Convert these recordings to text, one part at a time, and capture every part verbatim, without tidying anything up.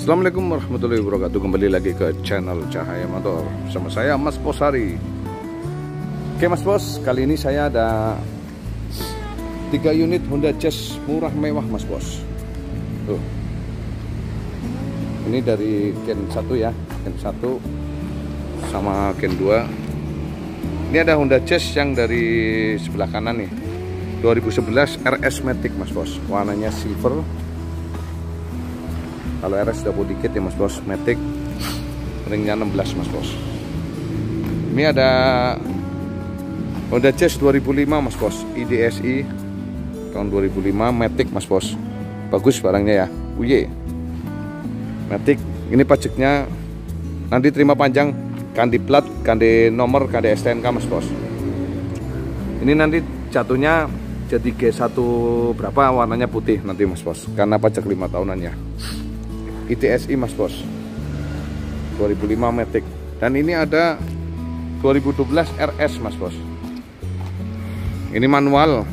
Assalamualaikum warahmatullahi wabarakatuh. Kembali lagi ke channel Cahaya Motor sama saya Mas Posari. Oke Mas Bos, kali ini saya ada tiga unit Honda Jazz murah mewah Mas Bos. Tuh. Ini dari Gen satu ya, Gen satu sama Gen dua. Ini ada Honda Jazz yang dari sebelah kanan nih, dua ribu sebelas R S Matic Mas Bos, warnanya silver. Kalau R S udah body kit ya Mas Bos, Matic, ringnya enam belas Mas Bos. Ini ada Honda Jazz dua ribu lima Mas Bos, I D S I tahun dua ribu lima, Matic Mas Bos. Bagus barangnya ya, uye Matic. Ini pajaknya nanti terima panjang, kandi plat, kandi nomor, kandi S T N K Mas Bos. Ini nanti jatuhnya jadi G satu berapa, warnanya putih nanti Mas Bos, karena pajak lima tahunan ya. I D S I Mas Bos, dua ribu lima Matic. Dan ini ada dua ribu dua belas R S Mas Bos. Ini manual,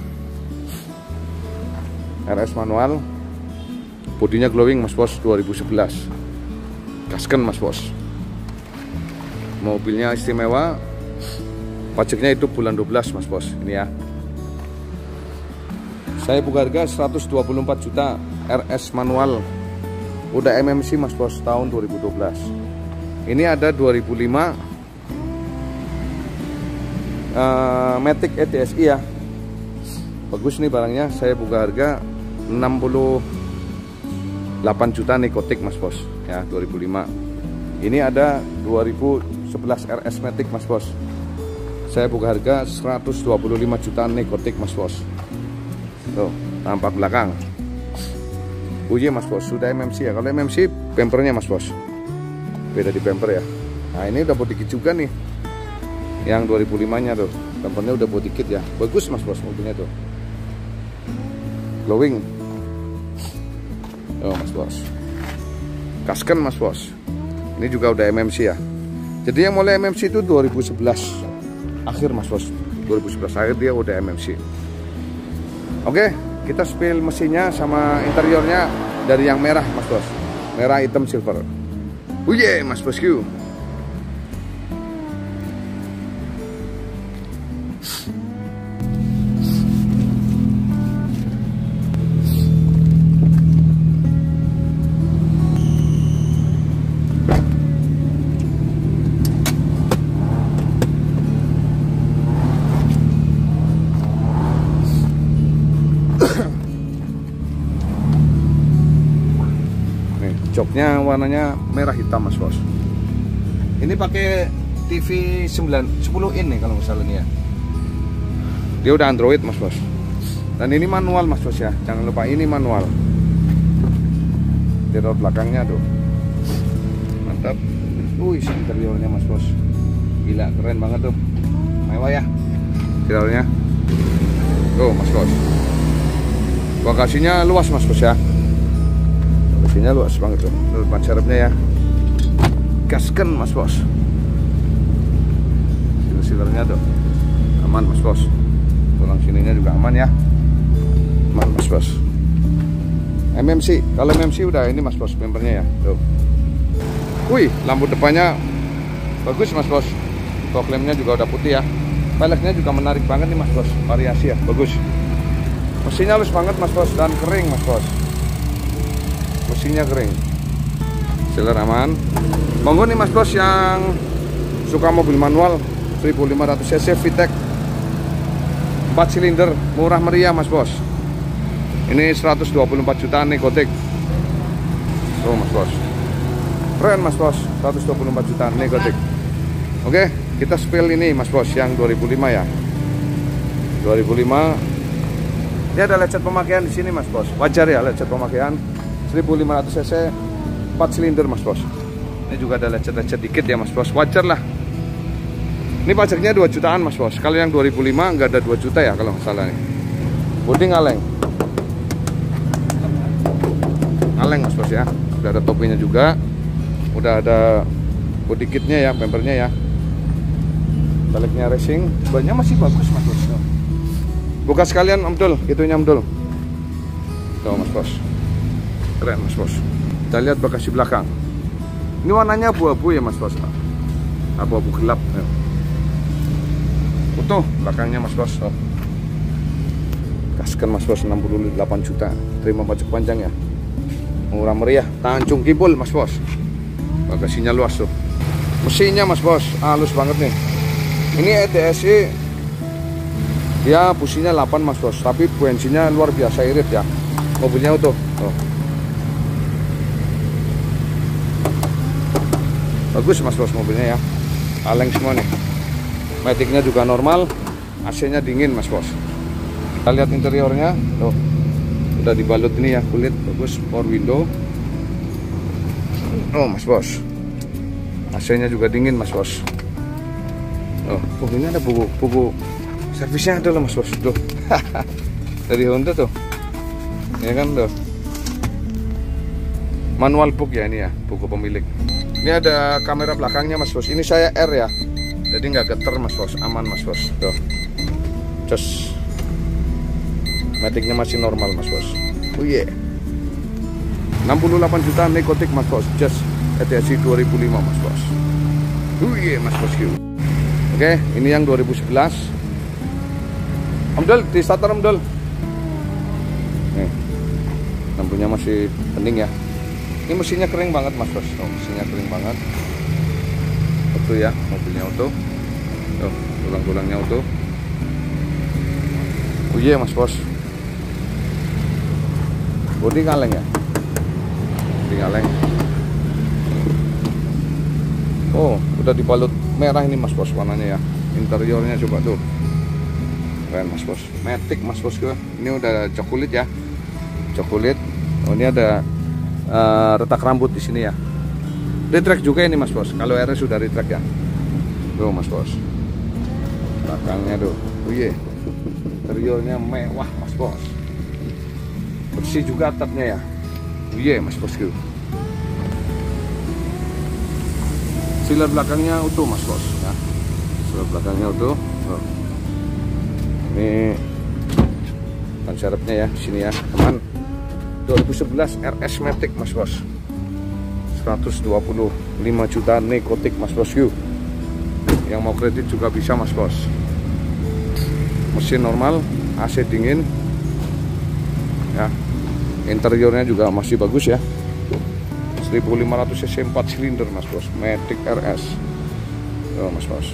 R S manual, bodinya glowing Mas Bos, dua ribu sebelas. Gasken Mas Bos. Mobilnya istimewa, pajaknya itu bulan dua belas Mas Bos. Ini ya, saya buka harga seratus dua puluh empat juta, R S manual. Udah M M C Mas Bos, tahun dua ribu dua belas. Ini ada dua ribu lima uh, Matic E T S I ya. Bagus nih barangnya. Saya buka harga enam puluh delapan juta Nikotik Mas Bos ya, dua ribu lima. Ini ada dua ribu sebelas R S Matic Mas Bos. Saya buka harga seratus dua puluh lima juta Nikotik Mas Bos. Tuh, tampak belakang. Oh iya Mas Bos, sudah M M C ya. Kalau M M C bumpernya Mas Bos, beda di bumper ya. Nah ini udah body kit juga nih, yang dua ribu lima nya tuh, bumpernya udah body kit ya. Bagus Mas Bos mobilnya tuh, glowing. Oh Mas Bos, Gasken Mas Bos. Ini juga udah M M C ya. Jadi yang mulai M M C itu dua ribu sebelas akhir Mas Bos, dua ribu sebelas akhir dia udah M M C. Oke, kita spill mesinnya sama interiornya dari yang merah Mas Bos, merah hitam silver. Oh yeah, Mas Bosku. Joknya warnanya merah hitam Mas Bos. Ini pakai T V sembilan sepuluh in nih kalau nggak salah nih ya. Dia udah Android Mas Bos. Dan ini manual Mas Bos ya. Jangan lupa ini manual. Interior belakangnya tuh mantap. Wih, interiornya Mas Bos, gila keren banget tuh, mewah ya interiornya. Tuh Mas Bos, bagasinya luas Mas Bos ya. Bagasinya luas banget tuh. Depan serepnya ya, Gasken Mas Bos. Siler-silernya tuh aman Mas Bos. Tulang sininya juga aman ya, aman Mas Bos. M M C, kalau M M C udah ini Mas Bos bumpernya ya. Tuh. Wih, lampu depannya bagus Mas Bos. Fog lampnya juga udah putih ya. Peleknya juga menarik banget nih Mas Bos, variasi ya, bagus. Mesinnya halus banget Mas Bos dan kering Mas Bos. Mesinnya kering, sealer aman. Monggo nih Mas Bos yang suka mobil manual seribu lima ratus cc VTEC empat silinder murah meriah Mas Bos. Ini seratus dua puluh empat juta Nikotik. Tuh Mas Bos, keren Mas Bos, seratus dua puluh empat juta Nikotik. Oke, kita spill ini Mas Bos yang dua ribu lima ya. dua ribu lima. Ini ada lecet pemakaian di sini Mas Bos. Wajar ya lecet pemakaian. seribu lima ratus cc empat silinder Mas Bos. Ini juga ada lecet-lecet dikit ya Mas Bos, wajar lah. Ini pajaknya dua jutaan Mas Bos. Kalau yang dua ribu lima nggak ada dua juta ya kalau nggak salah nih. Bodi ngaleng, ngaleng Mas Bos ya. Udah ada topinya juga, udah ada body kitnya ya, bumpernya ya. Baliknya racing, bannya masih bagus Mas Bos. Buka sekalian Om Dul, itunya Om Dul. Tuh Mas Bos, keren Mas Bos. Kita lihat bagasi belakang. Ini warnanya abu-abu ya Mas Bos, abu-abu gelap ya. Utuh belakangnya Mas Bos. Oh. Kaskan Mas Bos enam puluh delapan juta. Terima pajak panjang ya. Murah meriah. Tanjung Kibul Mas Bos. Bagasinya luas tuh. Mesinnya Mas Bos halus banget nih. Ini E T S I dia businya delapan Mas Bos, tapi bensinnya luar biasa irit ya. Mobilnya utuh. Oh. Bagus Mas Bos mobilnya ya. Kaleng semua nih. Maticnya juga normal. A C-nya dingin Mas Bos. Kita lihat interiornya. Tuh. Udah dibalut ini ya kulit, bagus, power window. Oh Mas Bos. A C-nya juga dingin Mas Bos. Oh, oh ini ada buku buku servisnya ada loh Mas Bos tuh. Dari Honda tuh. Ya kan tuh. Manual book ya ini ya, buku pemilik. Ini ada kamera belakangnya Mas Bos. Ini saya R ya. Jadi nggak geter Mas Bos, aman Mas Bos. Tuh. Just maticnya masih normal Mas Bos. Oh yeah. enam puluh delapan juta nekotik Mas Bos. Just E T S I dua ribu lima Mas Bos. Oh yeah Mas Bos. Oke, ini yang dua ribu sebelas. Amdal, di starter Amdal. Nih. Lampunya masih bening ya. Ini mesinnya kering banget Mas Bos. Oh, mesinnya kering banget. Utuh ya, mobilnya utuh. Tuh, tulang-tulangnya utuh. Oh iya Mas Bos. Bodi kaleng ya. Bodi kaleng. Oh, udah dibalut merah ini Mas Bos warnanya ya. Interiornya coba tuh. Keren Mas Bos. Matic Mas Bos ke. Ini udah coklat ya. Coklat. Oh, ini ada uh, retak rambut di sini ya. Retract juga ini Mas Bos. Kalau R S sudah retract ya. Tuh Mas Bos. Belakangnya tuh. Oh iya. Interiornya mewah Mas Bos. Bersih juga atapnya ya. Oh iya Mas Bos tuh. Silar belakangnya utuh Mas Bos ya. Silar belakangnya utuh. Oh. Ini ban serepnya ya di sini ya, teman. dua ribu sebelas R S Matic Mas Bos. seratus dua puluh lima juta nekotik Mas Bos yuk. Yang mau kredit juga bisa Mas Bos. Mesin normal, A C dingin. Ya. Interiornya juga masih bagus ya. seribu lima ratus cc empat silinder Mas Bos. Matic R S. Oh Mas Bos.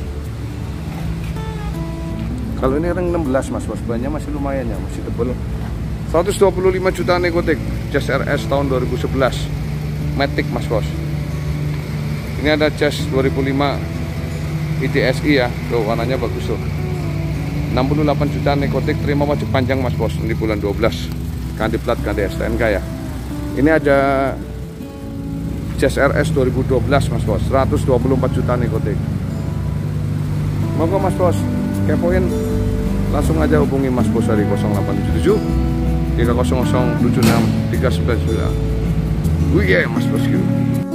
Kalau ini ring enam belas Mas Bos, bannya masih lumayan ya, masih tebel. seratus dua puluh lima juta nekotik, jas R S tahun dua ribu sebelas. Matic Mas Bos. Ini ada jas dua ribu lima I T S I ya. Tuh warnanya bagus tuh. enam puluh delapan juta nekotik, terima pajak panjang Mas Bos di bulan dua belas. Ganti plat, ganti S T N K ya. Ini ada jas R S dua ribu dua belas Mas Bos, seratus dua puluh empat juta nekotik. Monggo Mas Bos, kepoin langsung aja hubungi Mas Bos dari nol delapan tujuh tujuh tiga nol nol tujuh enam tiga sembilan sembilan. Wih ya Mas Bos.